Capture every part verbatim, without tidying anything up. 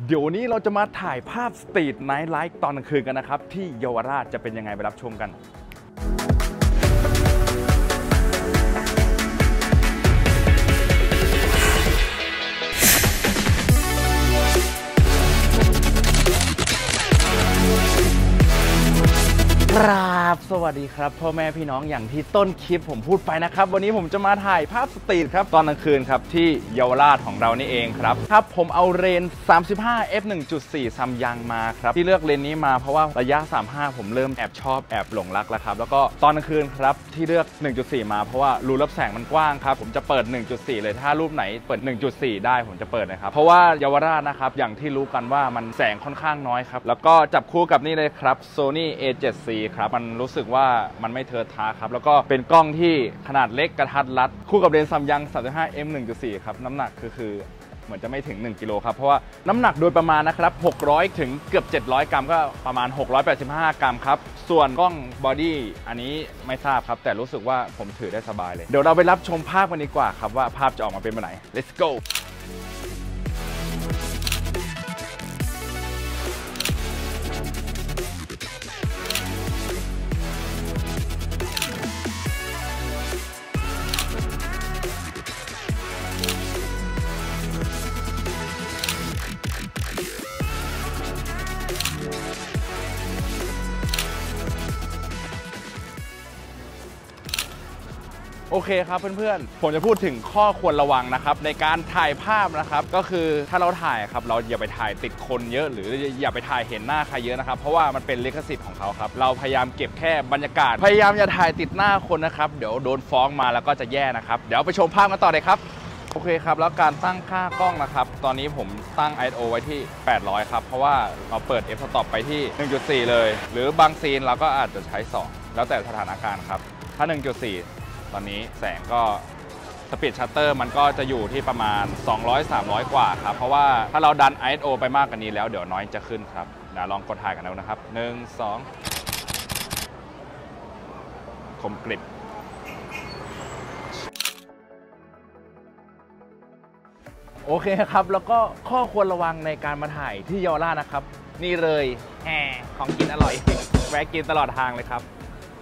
เดี๋ยวนี้เราจะมาถ่ายภาพสตรีทไนท์ไลฟ์ตอนกลางคืนกันนะครับที่เยาวราชจะเป็นยังไงไปรับชมกันครับสวัสดีครับพ่อแม่พี่น้องอย่างที่ต้นคลิปผมพูดไปนะครับวันนี้ผมจะมาถ่ายภาพสตรีทครับตอนกลางคืนครับที่เยาวราชของเรานี่เองครับครับผมเอาเรน สามสิบห้า เอฟ หนึ่งจุดสี่ ซัมยังมาครับที่เลือกเลนนี้มาเพราะว่าระยะ สามสิบห้า ผมเริ่มแอบชอบแอบหลงรักแล้วครับแล้วก็ตอนกลางคืนครับที่เลือก หนึ่งจุดสี่ มาเพราะว่ารูรับแสงมันกว้างครับผมจะเปิด หนึ่งจุดสี่ เลยถ้ารูปไหนเปิด หนึ่งจุดสี่ ได้ผมจะเปิดนะครับเพราะว่าเยาวราชนะครับอย่างที่รู้กันว่ามันแสงค่อนข้างน้อยครับแล้วก็จับคู่กับนี่เลยครับ Sony เอ เซเว่น ครับมันรู้สึกว่ามันไม่เทิร์ทาครับแล้วก็เป็นกล้องที่ขนาดเล็กกระทัดรัดคู่กับเลนส์ซัมยัง สามสิบห้า เอ็ม หนึ่งจุดสี่ ครับน้ำหนักคือคือเหมือนจะไม่ถึงหนึ่งกิโลครับเพราะว่าน้ำหนักโดยประมาณนะครับหกร้อยถึงเกือบเจ็ดร้อยกรัมก็ประมาณหกร้อยแปดสิบห้ากรัมครับส่วนกล้องบอดี้อันนี้ไม่ทราบครับแต่รู้สึกว่าผมถือได้สบายเลยเดี๋ยวเราไปรับชมภาพกันดีกว่าครับว่าภาพจะออกมาเป็นแบบไหน let's goโอเคครับเพื่อนๆผมจะพูดถึงข้อควรระวังนะครับในการถ่ายภาพนะครับก็คือถ้าเราถ่ายครับเราอย่าไปถ่ายติดคนเยอะหรืออย่าไปถ่ายเห็นหน้าใครเยอะนะครับเพราะว่ามันเป็นลิขสิทธิ์ของเขาครับเราพยายามเก็บแค่บรรยากาศพยายามอย่าถ่ายติดหน้าคนนะครับเดี๋ยวโดนฟ้องมาแล้วก็จะแย่นะครับเดี๋ยวไปชมภาพกันต่อเลยครับโอเคครับแล้วการตั้งค่ากล้องนะครับตอนนี้ผมตั้ง ไอ เอส โอ ไว้ที่แปดร้อยครับเพราะว่าเราเปิด f-stop ไปที่ หนึ่งจุดสี่ เลยหรือบางซีนเราก็อาจจะใช้สองแล้วแต่สถานการณ์ครับถ้า หนึ่งจุดสี่ตอนนี้แสงก็สปีดชัตเตอร์มันก็จะอยู่ที่ประมาณสองร้อย สามร้อยกว่าครับเพราะว่าถ้าเราดัน ไอ เอส โอ ไปมากกว่านี้แล้วเดี๋ยวน้อยจะขึ้นครับเดี๋ยวลองกดถ่ายกันดูนะครับหนึ่ง สองคมกริบโอเคครับแล้วก็ข้อควรระวังในการมาถ่ายที่เยาวราชนะครับนี่เลยแหมของกินอร่อยแวะกินตลอดทางเลยครับ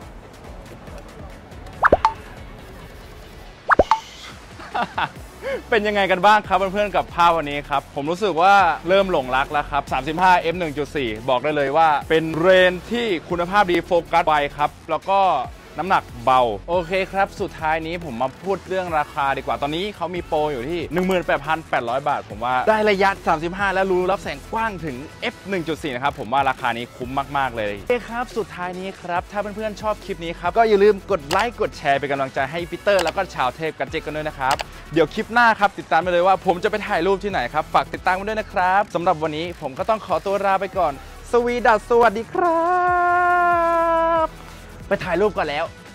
เป็นยังไงกันบ้างครับเพื่อนๆกับภาพวันนี้ครับผมรู้สึกว่าเริ่มหลงรักแล้วครับ สามสิบห้า เอฟ หนึ่งจุดสี่ บอกได้เลยว่าเป็นเรนที่คุณภาพดีโฟกัสไวครับแล้วก็น้ำหนักเบาโอเคครับสุดท้ายนี้ผมมาพูดเรื่องราคาดีกว่าตอนนี้เขามีโปรอยู่ที่ หนึ่งหมื่นแปดพันแปดร้อย บาทผมว่าได้ระยะสามสิบห้าแล้วรูรับแสงกว้างถึง เอฟ หนึ่งจุดสี่ นะครับผมว่าราคานี้คุ้มมากๆเลยโอเคครับสุดท้ายนี้ครับถ้าเพื่อนๆชอบคลิปนี้ครับก็อย่าลืมกดไลค์กดแชร์เป็นกำลังใจให้ปีเตอร์แล้วก็ชาวเทพกันเจกันด้วยนะครับเดี๋ยวคลิปหน้าครับติดตามไปเลยว่าผมจะไปถ่ายรูปที่ไหนครับฝากติดตามกันด้วยนะครับสำหรับวันนี้ผมก็ต้องขอตัวลาไปก่อนสวีดัสสวัสดีครับไปถ่ายรูปก่อนแล้ว